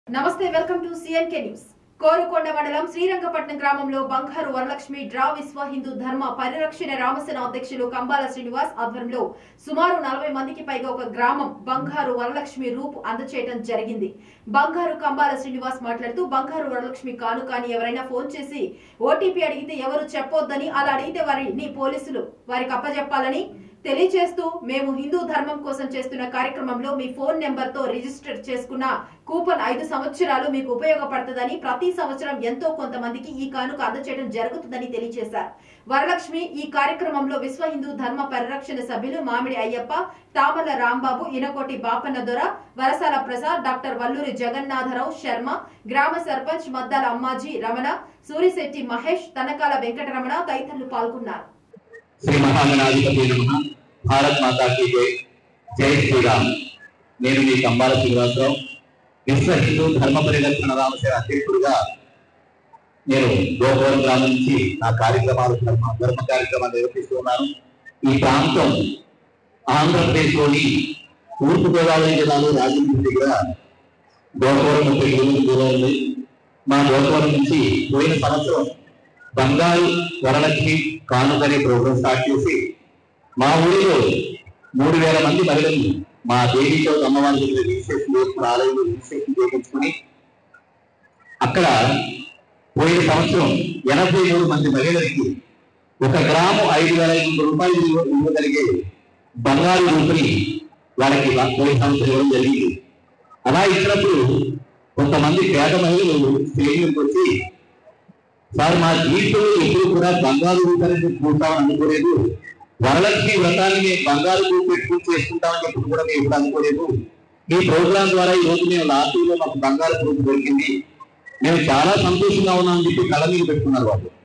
నమస్తే welcome to CNK news. Korukonda మండలం శ్రీరంగపట్నం గ్రామంలో బంగారు వరలక్ష్మి డ్రా విశ్వ హిందూ ధర్మ పరిరక్షణ రామసేన అధ్యక్షులు కంబాల శ్రీనివాస్ ఆధ్వర్యంలో సుమారు 40 మందికి పైగా ఒక గ్రామం బంగారు వరలక్ష్మి రూపు అందచేయడం జరిగింది. బంగారు కంబాల శ్రీనివాస్ మాట్లాడుతూ బంగారు వరలక్ష్మి కానుకాని ఎవరైనా ఫోన్ చేసి ఓటీపీ అడిగితే ఎవరు చెప్పొద్దని, అలా అడిగితే వారిని పోలీసులు వారికి అప్పజెప్పాలని తెలియజేస్తూ మేము హిందూ ధర్మం కోసం చేస్తున్న కార్యక్రమంలో మీ ఫోన్ నెంబర్ తో రిజిస్టర్ చేసుకున్న కూపన్ 5 సంవత్సరాలు మీకు ఉపయోగపడుతుందని, ప్రతి సంవత్సరం ఎంతో కొంతమందికి ఈ కానుక అందచేయడం జరుగుతుందని తెలియజేశారు. వరలక్ష్మి ఈ కార్యక్రమంలో విశ్వ హిందూ ధర్మ పరిరక్షణ సభ్యులు మామిడి అయ్యప్ప, తామల రాంబాబు, ఇనకోటి బాపన్న దొర, వరసాల ప్రసాద్, డాక్టర్ వల్లూరి జగన్నాథరావు శర్మ, గ్రామ సర్పంచ్ మద్దాల అమ్మాజీ రమణ, సూరిశెట్టి మహేష్, తనకాల వెంకటరమణ తదితరులు పాల్గొన్నారు. श्री महागणाधिपति नमः. भारत माता की जय. जय श्री राम. నేను మీ కంబాల శ్రీనివాసరావు, విశ్వ హిందూ ధర్మ పరిరక్షణ రామసేన అధ్యక్షుడిగా నేను గోపురం గ్రామం నుంచి నా కార్యక్రమాలు ధర్మ కార్యక్రమాలు నిర్వహిస్తున్నాను. ఈ ప్రాంతం ఆంధ్రప్రదేశ్లోని తూర్పుగోదావరి జిల్లాలో రాజమండ్రి దగ్గర గోపురం 30 కిలోమీటర్ల దూరం ఉంది. మా గోపురం నుంచి పోయిన సంవత్సరం బంగారు వరలక్ష్మి కానుకనే ప్రోగ్రాం స్టార్ట్ చేసి మా ఊరిలో 3000 మంది మహిళలు మా దేవితో అమ్మవారి దగ్గర రిజిస్ట్రేషన్ చేసుకుని ఆలయంలో రిజిస్ట్రేషన్ చేయించుకుని అక్కడ పోయిన సంవత్సరం 83 మంది మహిళలకి 1 గ్రాము 5,500 రూపాయలు ఇవ్వగలిగే బంగారు రూపుని వాళ్ళకి పోయిన సంవత్సరం ఇవ్వడం జరిగింది. అలా ఇచ్చినప్పుడు కొంతమంది పేద మహిళలు స్టేజ్ వచ్చి, సార్ మా జీవితంలో ఎప్పుడు కూడా బంగారు రూపాయలు చూస్తామని అనుకోలేదు, వరలక్ష్మి వ్రతాన్ని మేము బంగారు రూపు పెట్టుకుని చేసుకుంటామని ఎప్పుడు కూడా మేము ఎప్పుడు అనుకోలేదు. ఈ ప్రోగ్రాం ద్వారా ఈ రోజు మేము లాటరీలో మాకు బంగారు రూపు దొరికింది, మేము చాలా సంతోషంగా ఉన్నామని చెప్పి కళ మీద పెట్టుకున్నారు వాళ్ళు.